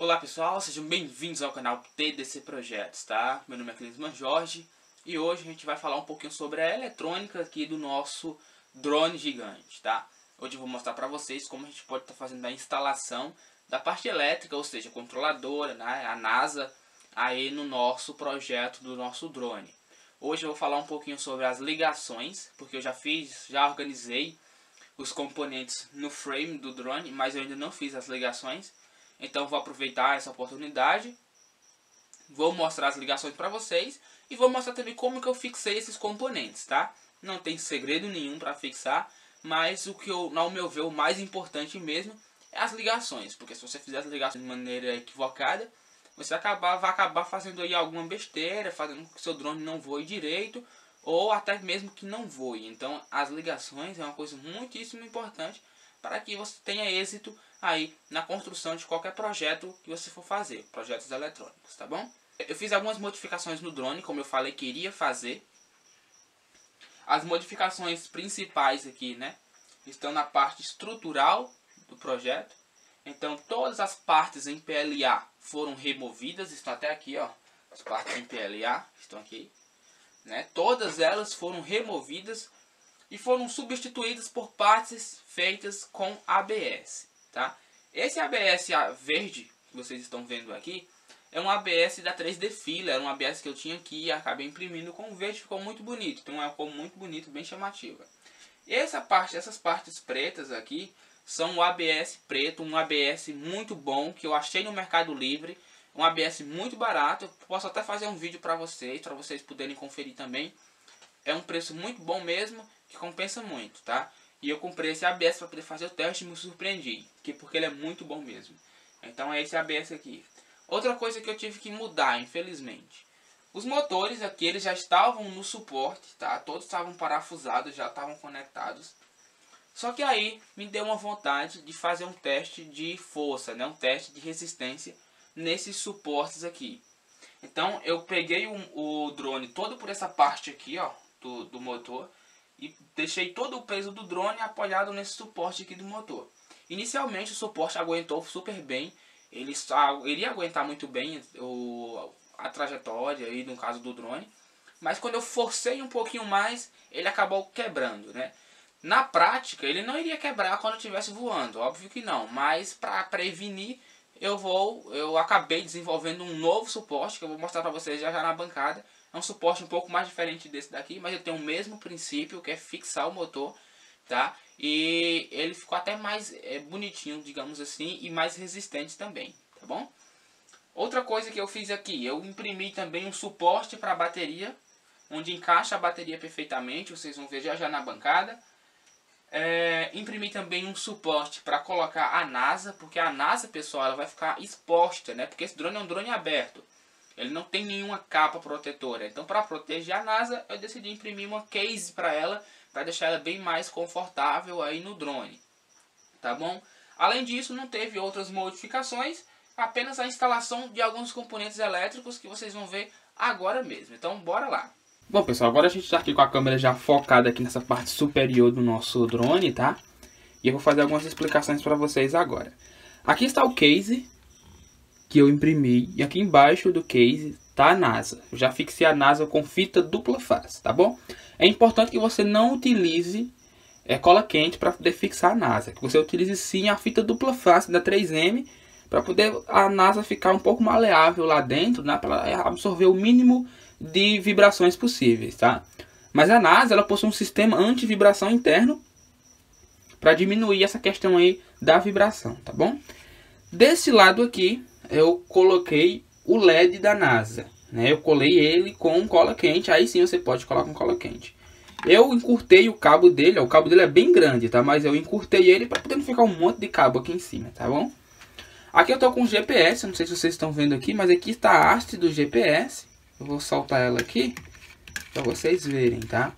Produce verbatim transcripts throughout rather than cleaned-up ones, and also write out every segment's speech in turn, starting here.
Olá pessoal, sejam bem-vindos ao canal T D C Projetos, tá? Meu nome é Clisman Jorge e hoje a gente vai falar um pouquinho sobre a eletrônica aqui do nosso drone gigante, tá? Hoje eu vou mostrar para vocês como a gente pode estar tá fazendo a instalação da parte elétrica, ou seja, controladora, né? A NASA, aí no nosso projeto do nosso drone. Hoje eu vou falar um pouquinho sobre as ligações, porque eu já fiz, já organizei os componentes no frame do drone, mas eu ainda não fiz as ligações. Então vou aproveitar essa oportunidade, vou mostrar as ligações para vocês e vou mostrar também como que eu fixei esses componentes, tá? Não tem segredo nenhum para fixar, mas o que eu, ao meu ver, o mais importante mesmo é as ligações, porque se você fizer as ligações de maneira equivocada, você acabar, vai acabar fazendo aí alguma besteira, fazendo com que seu drone não voe direito, ou até mesmo que não voe. Então as ligações é uma coisa muitíssimo importante para que você tenha êxito aí na construção de qualquer projeto que você for fazer, projetos eletrônicos, tá bom? Eu fiz algumas modificações no drone, como eu falei que iria fazer. As modificações principais aqui, né, estão na parte estrutural do projeto. Então todas as partes em P L A foram removidas, estão até aqui, ó, as partes em P L A estão aqui, né? Todas elas foram removidas e foram substituídas por partes feitas com A B S, tá? Esse A B S verde que vocês estão vendo aqui é um A B S da três D Filler, era um A B S que eu tinha aqui e acabei imprimindo com verde, ficou muito bonito, então é uma cor muito bonita, bem chamativa. Essa parte, essas partes pretas aqui são o A B S preto, um A B S muito bom que eu achei no Mercado Livre, um A B S muito barato. Eu posso até fazer um vídeo para vocês, para vocês poderem conferir também. É um preço muito bom mesmo, que compensa muito, tá? E eu comprei esse A B S para poder fazer o teste e me surpreendi, que porque ele é muito bom mesmo. Então é esse A B S aqui. Outra coisa que eu tive que mudar, infelizmente, os motores aqui eles já estavam no suporte, tá? Todos estavam parafusados, já estavam conectados. Só que aí me deu uma vontade de fazer um teste de força, né? Um teste de resistência nesses suportes aqui. Então eu peguei o, o drone todo por essa parte aqui, ó, do, do motor, e deixei todo o peso do drone apoiado nesse suporte aqui do motor. Inicialmente o suporte aguentou super bem, ele iria aguentar muito bem o, a trajetória aí no caso do drone, mas quando eu forcei um pouquinho mais, ele acabou quebrando, né? Na prática ele não iria quebrar quando eu estivesse voando, óbvio que não, mas para prevenir eu vou, eu acabei desenvolvendo um novo suporte que eu vou mostrar para vocês já já na bancada. É um suporte um pouco mais diferente desse daqui, mas ele tem o mesmo princípio, que é fixar o motor, tá? E ele ficou até mais é, bonitinho, digamos assim, e mais resistente também, tá bom? Outra coisa que eu fiz aqui, eu imprimi também um suporte para a bateria, onde encaixa a bateria perfeitamente, vocês vão ver já já na bancada. É, imprimi também um suporte para colocar a NASA, porque a NASA, pessoal, ela vai ficar exposta, né? Porque esse drone é um drone aberto. Ele não tem nenhuma capa protetora. Então, para proteger a NASA, eu decidi imprimir uma case para ela, para deixar ela bem mais confortável aí no drone. Tá bom? Além disso, não teve outras modificações, apenas a instalação de alguns componentes elétricos que vocês vão ver agora mesmo. Então, bora lá. Bom, pessoal, agora a gente está aqui com a câmera já focada aqui nessa parte superior do nosso drone, tá? E eu vou fazer algumas explicações para vocês agora. Aqui está o case que eu imprimi, e aqui embaixo do case tá a NASA. Eu já fixei a NASA com fita dupla face, tá bom? É importante que você não utilize é, cola quente para poder fixar a NASA, que você utilize sim a fita dupla face da três M para poder a NASA ficar um pouco maleável lá dentro, né? Para ela absorver o mínimo de vibrações possíveis, tá? Mas a NASA ela possui um sistema anti-vibração interno para diminuir essa questão aí da vibração, tá bom? Desse lado aqui eu coloquei o L E D da NASA, né? Eu colei ele com cola quente, aí sim você pode colar com cola quente. Eu encurtei o cabo dele, ó, o cabo dele é bem grande, tá? Mas eu encurtei ele para poder não ficar um monte de cabo aqui em cima, tá bom? Aqui eu tô com o G P S, não sei se vocês estão vendo aqui, mas aqui está a haste do G P S. Eu vou soltar ela aqui para vocês verem, tá?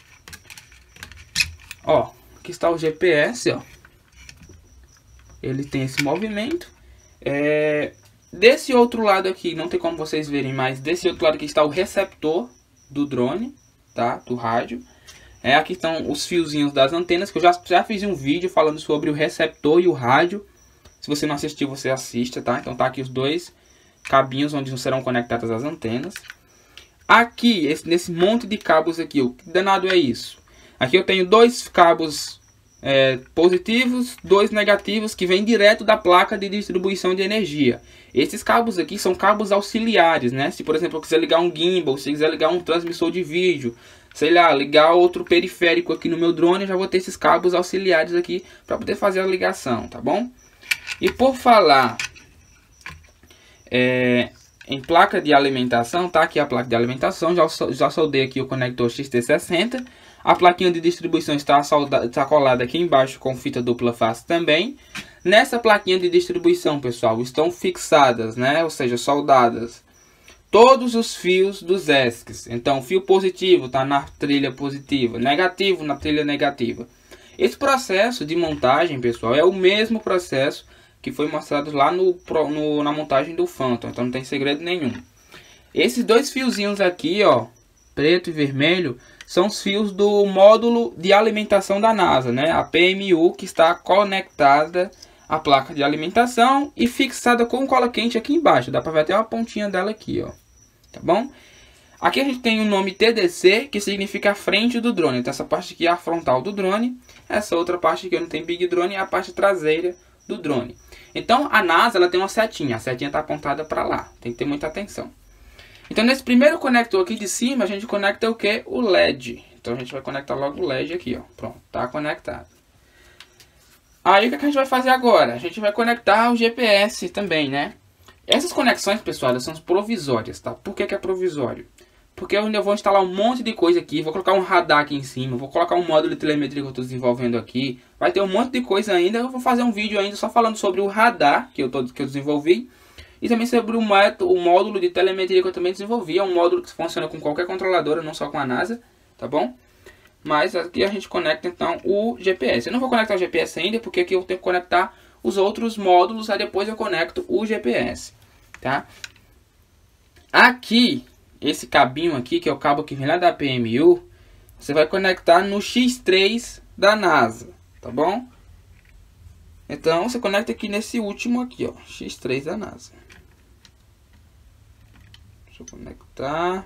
Ó, aqui está o G P S, ó. Ele tem esse movimento. É... Desse outro lado aqui, não tem como vocês verem, mas desse outro lado aqui está o receptor do drone, tá? Do rádio. É, aqui estão os fiozinhos das antenas, que eu já, já fiz um vídeo falando sobre o receptor e o rádio Se você não assistiu, você assista, tá? Então tá aqui os dois cabinhos onde serão conectadas as antenas. Aqui, esse, nesse monte de cabos aqui, o que danado é isso? Aqui eu tenho dois cabos é, positivos, dois negativos que vêm direto da placa de distribuição de energia. Esses cabos aqui são cabos auxiliares, né? Se por exemplo eu quiser ligar um gimbal, se quiser ligar um transmissor de vídeo, sei lá, ligar outro periférico aqui no meu drone, eu já vou ter esses cabos auxiliares aqui para poder fazer a ligação, tá bom? E por falar é, em placa de alimentação, tá aqui a placa de alimentação, já, já soldei aqui o conector X T sessenta. A plaquinha de distribuição está, solda, está colada aqui embaixo com fita dupla face também. Nessa plaquinha de distribuição, pessoal, estão fixadas, né, ou seja, soldadas, todos os fios dos E S Cs. Então, fio positivo está na trilha positiva, negativo na trilha negativa. Esse processo de montagem, pessoal, é o mesmo processo que foi mostrado lá no, no, na montagem do Phantom. Então, não tem segredo nenhum. Esses dois fiozinhos aqui, ó, preto e vermelho, são os fios do módulo de alimentação da NASA, né? A P M U, que está conectada à placa de alimentação e fixada com cola quente aqui embaixo. Dá para ver até uma pontinha dela aqui, ó. Tá bom? Aqui a gente tem o nome T D C, que significa a frente do drone. Então essa parte aqui é a frontal do drone. Essa outra parte aqui, onde tem Big Drone, é a parte traseira do drone. Então a NASA, ela tem uma setinha. A setinha está apontada para lá. Tem que ter muita atenção. Então nesse primeiro conector aqui de cima, a gente conecta o que? O L E D. Então a gente vai conectar logo o L E D aqui, ó. Pronto, tá conectado. Aí o que a gente vai fazer agora? A gente vai conectar o G P S também, né? Essas conexões, pessoal, elas são provisórias, tá? Por que que é provisório? Porque eu ainda vou instalar um monte de coisa aqui, vou colocar um radar aqui em cima, vou colocar um módulo de telemetria que eu estou desenvolvendo aqui. Vai ter um monte de coisa ainda, eu vou fazer um vídeo ainda só falando sobre o radar que eu, tô, que eu desenvolvi. E também sobre o, método, o módulo de telemetria que eu também desenvolvi. É um módulo que funciona com qualquer controladora, não só com a NASA, tá bom? Mas aqui a gente conecta então o G P S. Eu não vou conectar o G P S ainda, porque aqui eu tenho que conectar os outros módulos, aí depois eu conecto o G P S, tá? Aqui, esse cabinho aqui, que é o cabo que vem lá da P M U, você vai conectar no X três da NASA, tá bom? Então você conecta aqui nesse último aqui, ó, X três da NASA. Deixa eu conectar.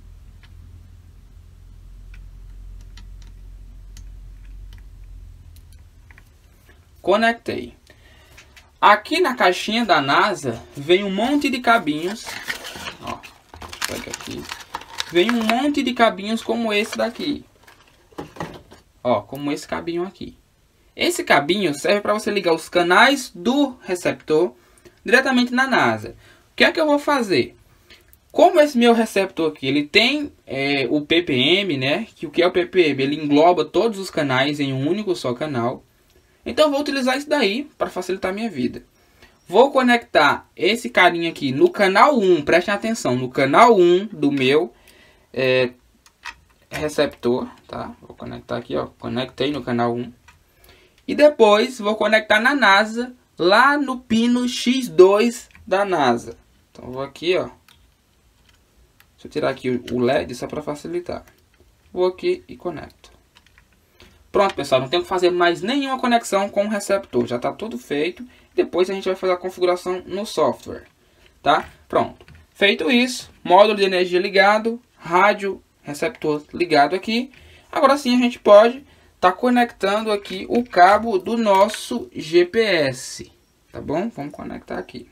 Conectei. Aqui na caixinha da NASA vem um monte de cabinhos. Ó, pega aqui. Vem um monte de cabinhos como esse daqui. Ó, como esse cabinho aqui. Esse cabinho serve para você ligar os canais do receptor diretamente na NASA. O que é que eu vou fazer? Como esse meu receptor aqui, ele tem é, o P P M, né? Que o que é o P P M? Ele engloba todos os canais em um único só canal. Então eu vou utilizar isso daí para facilitar a minha vida. Vou conectar esse carinha aqui no canal um, prestem atenção, no canal um do meu é, receptor, tá? Vou conectar aqui, ó, conectei no canal um. E depois vou conectar na NASA, lá no pino X dois da NASA. Então vou aqui, ó. Deixa eu tirar aqui o L E D só para facilitar. Vou aqui e conecto. Pronto, pessoal, não tem que fazer mais nenhuma conexão com o receptor. Já está tudo feito. Depois a gente vai fazer a configuração no software, tá? Pronto. Feito isso, módulo de energia ligado, rádio, receptor ligado aqui. Agora sim a gente pode estar tá conectando aqui o cabo do nosso G P S, tá bom? Vamos conectar aqui.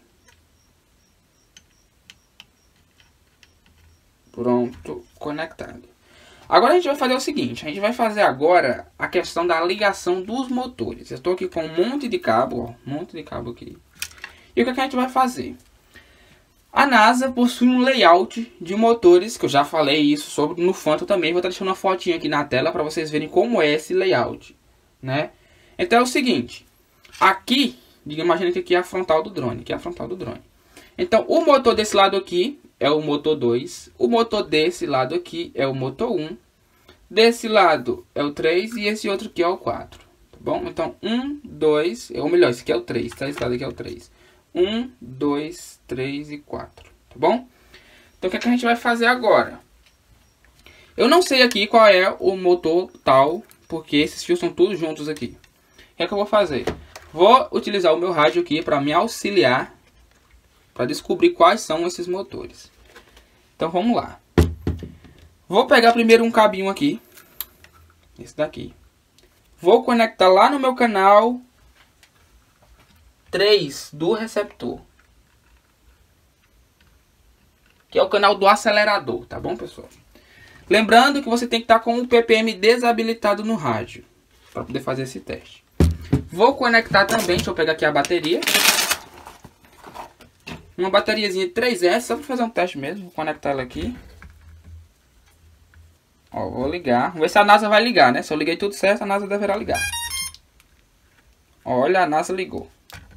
Pronto, conectado. Agora a gente vai fazer o seguinte, a gente vai fazer agora a questão da ligação dos motores. Eu estou aqui com um monte de cabo, ó, um monte de cabo aqui. E o que, é que a gente vai fazer? A NASA possui um layout de motores, que eu já falei isso sobre no Phantom também. Vou estar deixando uma fotinha aqui na tela para vocês verem como é esse layout, né? Então é o seguinte, aqui, imagina que aqui é a frontal do drone, aqui é a frontal do drone. Então o motor desse lado aqui é o motor dois, o motor desse lado aqui é o motor um, desse lado é o três e esse outro aqui é o quatro, tá bom? Então um, dois, ou melhor, esse aqui é o três, tá? Esse lado aqui é o três. um, dois, três e quatro, tá bom? Então o que, é que a gente vai fazer agora? Eu não sei aqui qual é o motor tal, porque esses fios são todos juntos aqui. O que é que eu vou fazer? Vou utilizar o meu rádio aqui para me auxiliar, para descobrir quais são esses motores. Então vamos lá. Vou pegar primeiro um cabinho aqui, esse daqui. Vou conectar lá no meu canal três do receptor, que é o canal do acelerador, tá bom, pessoal? Lembrando que você tem que estar com o P P M desabilitado no rádio, para poder fazer esse teste. Vou conectar também, deixa eu pegar aqui a bateria. Uma bateriazinha de três S, só para fazer um teste mesmo. Vou conectar ela aqui. Ó, vou ligar. Vamos ver se a NASA vai ligar, né? Se eu liguei tudo certo, a NASA deverá ligar. Olha, a NASA ligou.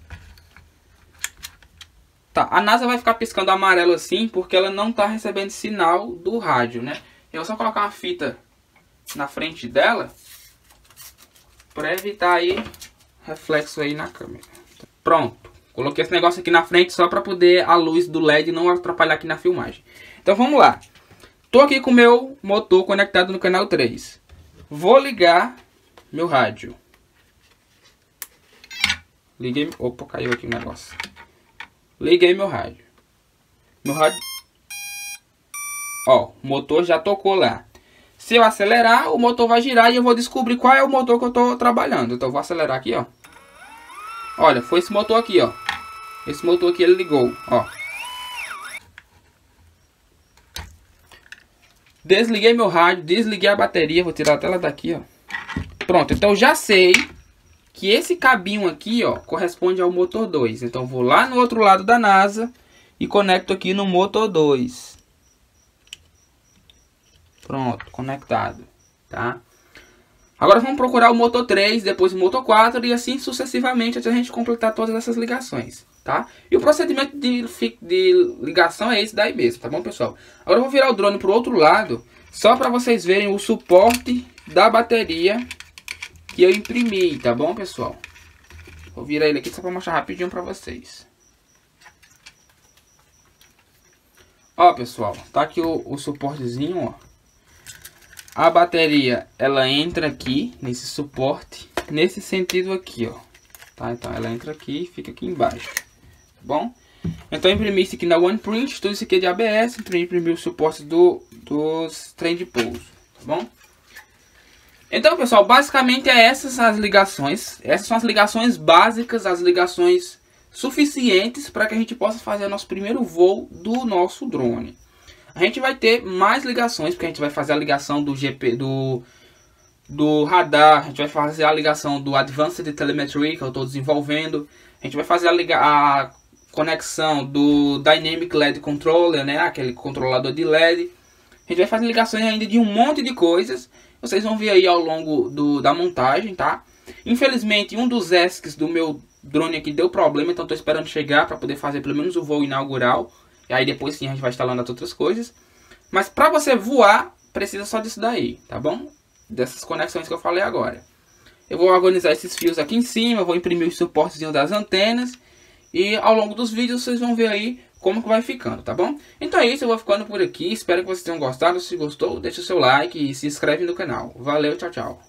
Tá, a NASA vai ficar piscando amarelo assim, porque ela não está recebendo sinal do rádio, né? Eu vou só colocar uma fita na frente dela, para evitar aí reflexo aí na câmera. Pronto. Coloquei esse negócio aqui na frente só para poder a luz do L E D não atrapalhar aqui na filmagem. Então vamos lá. Tô aqui com o meu motor conectado no canal três. Vou ligar meu rádio. Liguei... Opa, caiu aqui o negócio. Liguei meu rádio. Meu rádio... Ó, o motor já tocou lá. Se eu acelerar, o motor vai girar e eu vou descobrir qual é o motor que eu tô trabalhando. Então eu vou acelerar aqui, ó. Olha, foi esse motor aqui, ó. Esse motor aqui ele ligou, ó. Desliguei meu rádio, desliguei a bateria, vou tirar a tela daqui, ó. Pronto, então eu já sei que esse cabinho aqui, ó, corresponde ao motor dois. Então eu vou lá no outro lado da NASA e conecto aqui no motor dois. Pronto, conectado, tá? Agora vamos procurar o motor três, depois o motor quatro e assim sucessivamente até a gente completar todas essas ligações, tá? E o procedimento de, de ligação é esse daí mesmo, tá bom, pessoal? Agora eu vou virar o drone para o outro lado, só para vocês verem o suporte da bateria que eu imprimi, tá bom, pessoal? Vou virar ele aqui só para mostrar rapidinho para vocês. Ó, pessoal, tá aqui o, o suportezinho, ó. A bateria, ela entra aqui, nesse suporte, nesse sentido aqui, ó. Tá? Então, ela entra aqui e fica aqui embaixo. Tá bom? Então, eu imprimi isso aqui na OnePrint, tudo isso aqui é de A B S. Então, eu imprimi o suporte do, dos trem de pouso, tá bom? Então, pessoal, basicamente é essas as ligações. Essas são as ligações básicas, as ligações suficientes para que a gente possa fazer o nosso primeiro voo do nosso drone. A gente vai ter mais ligações, porque a gente vai fazer a ligação do G P, do, do radar, a gente vai fazer a ligação do Advanced Telemetry, que eu estou desenvolvendo. A gente vai fazer a, liga, a conexão do Dynamic L E D Controller, né, aquele controlador de L E D. A gente vai fazer ligações ainda de um monte de coisas. Vocês vão ver aí ao longo do, da montagem, tá? Infelizmente, um dos E S Cs do meu drone aqui deu problema, então estou esperando chegar para poder fazer pelo menos o voo inaugural. E aí depois sim a gente vai instalando as outras coisas. Mas para você voar, precisa só disso daí, tá bom? Dessas conexões que eu falei agora. Eu vou organizar esses fios aqui em cima, vou imprimir os suportes das antenas. E ao longo dos vídeos vocês vão ver aí como que vai ficando, tá bom? Então é isso, eu vou ficando por aqui. Espero que vocês tenham gostado. Se gostou, deixa o seu like e se inscreve no canal. Valeu, tchau, tchau.